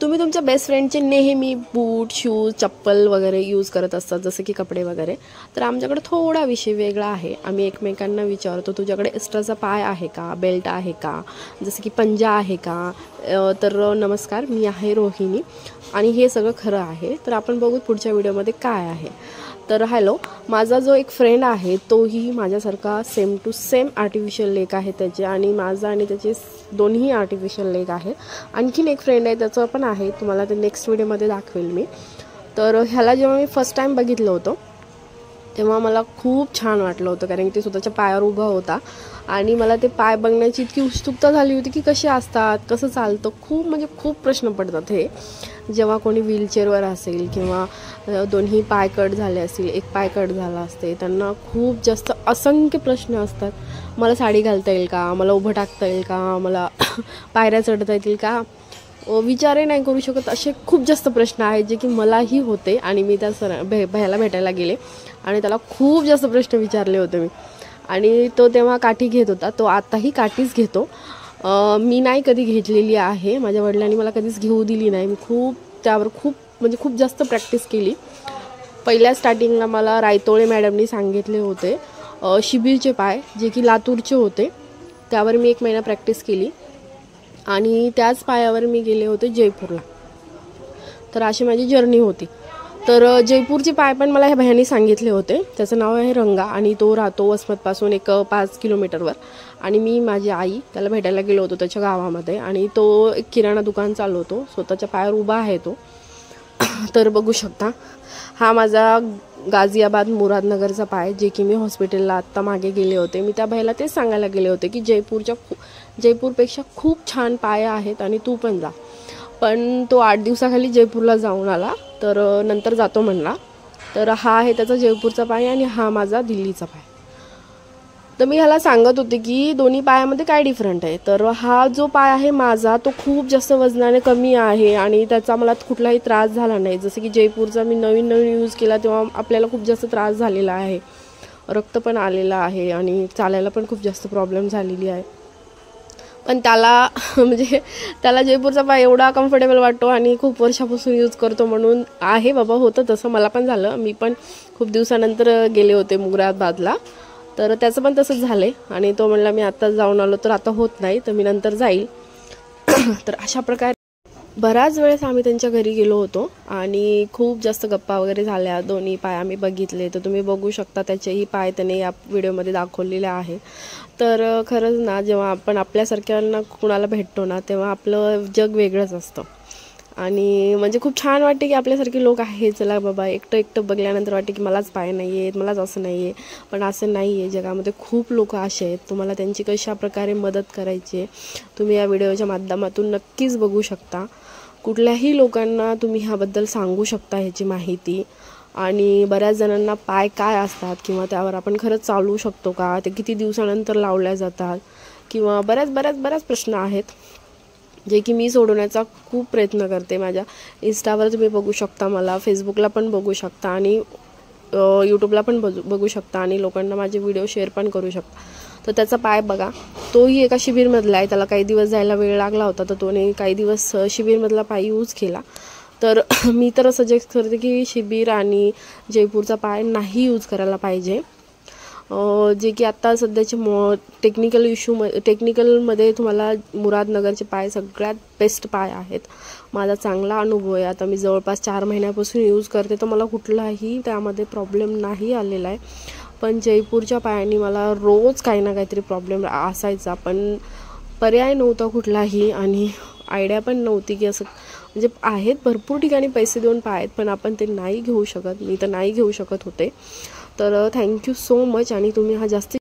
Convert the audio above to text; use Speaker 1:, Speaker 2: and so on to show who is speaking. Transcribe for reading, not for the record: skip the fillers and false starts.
Speaker 1: तुम्ही तुमच्या बेस्ट फ्रेंडचे नेहमी बूट शूज चप्पल वगैरे यूज करत असतात, जसं की कपडे वगैरे. तर आमच्याकडे थोडा विषय वेगळा आहे. आम्ही एकमेकांना विचारतो, तुझ्याकडे एक्स्ट्राचा पाय आहे का, बेल्ट आहे का, जसं की पंजा आहे का. तर नमस्कार, मी आहे रोहिणी आणि हे सगळं खरं आहे. तर आपण बघू पुढच्या व्हिडिओमध्ये काय आहे. तर हॅलो, माझा जो एक फ्रेंड आहे तोही माझ्यासारखा same to same artificial leg आहे त्याचे, आणि माझा आणि त्याचे दोन्ही आर्टिफिशियल लेग आहे. आणखीन एक फ्रेंड आहे त्याचं पण आहे, तुम्हाला ते नेक्स्ट व्हिडिओमध्ये दाखवेल मी. तर ह्याला जेव्हा मी फर्स्ट टाईम बघितलं होतं तेव्हा मला खूप छान वाटलं होतं, कारण की ते स्वतःच्या पायावर उभा होता आणि मला ते पाय बघण्याची इतकी उत्सुकता झाली होती की कसे असतात, कसं चालतं. खूप प्रश्न पडतात हे जेव्हा कोणी व्हीलचेअरवर असेल किंवा दोन्ही पाय कट झाले असतील, एक पाय कट झाला असते, त्यांना खूप जास्त असंख्य प्रश्न असतात. मला साडी घालता येईल का, मला उभं टाकता येईल का, मला पायऱ्या चढता येतील का, विचारही नाही करू शकत. असे खूप जास्त प्रश्न आहेत जे की मलाही होते. आणि मी त्या भैयाला भेटायला गेले आणि त्याला खूप जास्त प्रश्न विचारले होते मी. आणि तो तेव्हा काठी घेत होता, तो आताही काठीच घेतो. मी नाही कधी घेतलेली आहे, माझ्या वडिलांनी मला कधीच घेऊ दिली नाही. मी त्यावर खूप जास्त प्रॅक्टिस केली. पहिल्या स्टार्टिंगला मला रायतोळे मॅडमनी सांगितले होते शिबीरचे पाय, जे की लातूरचे होते. त्यावर मी 1 महिना प्रॅक्टिस केली आणि त्याच पायावर मी गेले होते जयपूरला. तर अशी माझी जर्नी होती. तर जयपूरचे पाय पण मला ह्या भैयानी सांगितले होते. त्याचं नाव आहे रंगा आणि तो राहतो वसमतपासून एक 5 किलोमीटरवर. आणि मी माझी आई त्याला भेटायला गेलो होतो त्याच्या गावामध्ये, आणि तो एक किराणा दुकान चालवतो, स्वतःच्या पायावर उभा आहे तो. तर बघू शकता, हा माझा गाझियाबाद मुरादनगरचा पाय, जे की मी हॉस्पिटलला आत्ता मागे गेले होते. मी त्या भैयाला तेच सांगायला गेले होते की जयपूरपेक्षा खूप छान पाय आहेत आणि तू पण जा. पण तो 8 दिवसाखाली जयपूरला जाऊन आला, तर नंतर जातो म्हणला. तर हा आहे त्याचा जयपूरचा पाय आणि हा माझा दिल्लीचा पाय. तर मी ह्याला सांगत होते की दोन्ही पायामध्ये काय डिफरंट आहे. तर हा जो पाय आहे माझा, तो खूप जास्त वजनाने कमी आहे आणि त्याचा मला कुठलाही त्रास झाला नाही. जसं की जयपूरचा मी नवीन यूज केला तेव्हा आपल्याला खूप जास्त त्रास झालेला आहे, रक्त पण आलेलं आहे आणि चालायला पण खूप जास्त प्रॉब्लेम झालेली आहे. पण त्याला जयपूरचा पाय एवढा कम्फर्टेबल वाटतो आणि खूप वर्षापासून यूज करतो म्हणून आहे बाबा. होतं तसं, मला पण झालं. मी पण खूप दिवसानंतर गेले होते मुरादाबादला, तर त्याचं पण तसंच झालं आणि तो म्हणला मी आत्ताच जाऊन आलो तर आता होत नाही, तर मी नंतर जाईल. तर अशा प्रकारे बऱ्याच वेळेस आम्ही त्यांच्या घरी गेलो होतो आणि खूप जास्त गप्पा वगैरे झाल्या. दोन्ही पाय आम्ही बघितले, तर तुम्ही बघू शकता त्याचेही पाय त्याने या व्हिडिओमध्ये दाखवलेले आहे. तर खरंच ना, जेव्हा आपण आपल्यासारख्यांना कुणाला भेटतो ना, तेव्हा आपलं जग वेगळंच असतं. आणि खूप छान वाटते की आपल्यासारखे लोक आहे. चला बाबा, एकटं बघल्यानंतर वाटते की मलाच पाय नाही आहेत, मलाच असं नाही आहे. पण असं नाही आहे, जगामध्ये खूप लोक असे आहेत. तुम्हाला त्यांची कशा प्रकारे मदत करायची तुम्ही या व्हिडिओच्या माध्यमातून नक्कीच बघू शकता. कुठल्याही लोकांना तुम्ही ह्याबद्दल सांगू शकता ह्याची माहिती. आणि बऱ्याच जणांना पाय काय असतात किंवा त्यावर आपण खरंच चालू शकतो का, ते किती दिवसानंतर लावल्या जातात, किंवा बऱ्याच प्रश्न आहेत जे की मी सोडवण्याचा खूप प्रयत्न करते. माझ्या इंस्टावर तुम्ही बघू शकता, मला फेसबुकला पण बघू शकता आणि यूट्यूबला पण बघू शकता आणि लोकांना माझे व्हिडिओ शेअर पण करू शकता. तर त्याचा पाय बघा, तोही एका शिबिरमधला आहे. त्याला काही दिवस जायला वेळ लागला होता, तर तोने काही दिवस शिबिरमधला पाय यूज केला. तर मी तर सजेस्ट करते की शिबीर आणि जयपूरचा पाय नाही यूज करायला पाहिजे. जे की आत्ता सध्याचे टेक्निकलमध्ये तुम्हाला मुरादनगरचे पाय सगळ्यात बेस्ट पाय आहेत. माझा चांगला अनुभव आहे. आता मी जवळपास 4 महिन्यापासून यूज करते, तर मला कुठलाही त्यामध्ये प्रॉब्लेम नाही आलेला आहे. पण जयपूरच्या पायांनी मला रोज काही ना काहीतरी प्रॉब्लेम असायचा, पण पर्याय नव्हता कुठलाही आणि आयडिया पण नव्हती की असं आहेत भरपूर ठिकाणी पैसे देऊन पाय आहेत, पण आपण ते नाही घेऊ शकत. मी तर नाही घेऊ शकत होते. तर थँक्यू सो मच. आणि तुम्ही हा जास्तीत